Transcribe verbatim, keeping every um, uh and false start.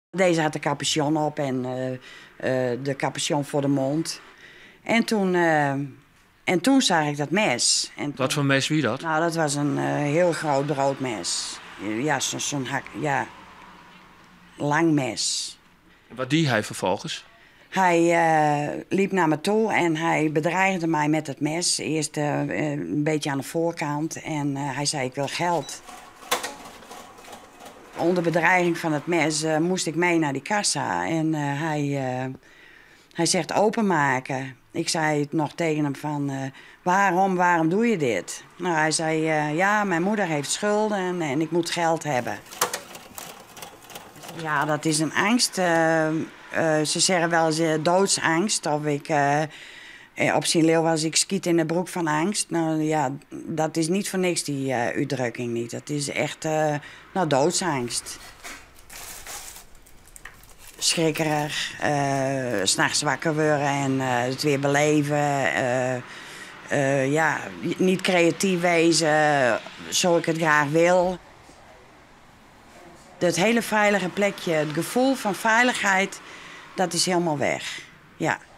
Deze had de capuchon op en uh, uh, de capuchon voor de mond. En toen, uh, en toen zag ik dat mes. En toen, Wat voor mes wie dat? Nou, dat was een uh, heel groot broodmes. Ja, zo'n zo hak, ja, lang mes. Wat die hij vervolgens? Hij uh, liep naar me toe en hij bedreigde mij met het mes. Eerst uh, een beetje aan de voorkant en uh, hij zei: ik wil geld. Onder bedreiging van het mes uh, moest ik mee naar die kassa. En uh, hij, uh, hij zegt openmaken. Ik zei het nog tegen hem van, uh, waarom, waarom doe je dit? Nou, hij zei, uh, ja, mijn moeder heeft schulden en ik moet geld hebben. Ja, dat is een angst. Uh, uh, ze zeggen wel eens uh, doodsangst. Of ik uh, op zijn leeuw was, ik skiet in de broek van angst. Nou ja, dat is niet voor niks die uh, uitdrukking niet. Dat is echt uh, nou, doodsangst. Schrikkerig, uh, 's nachts wakker worden en uh, het weer beleven. Uh, uh, ja, niet creatief wezen zoals ik het graag wil. Het hele veilige plekje, het gevoel van veiligheid, dat is helemaal weg. Ja.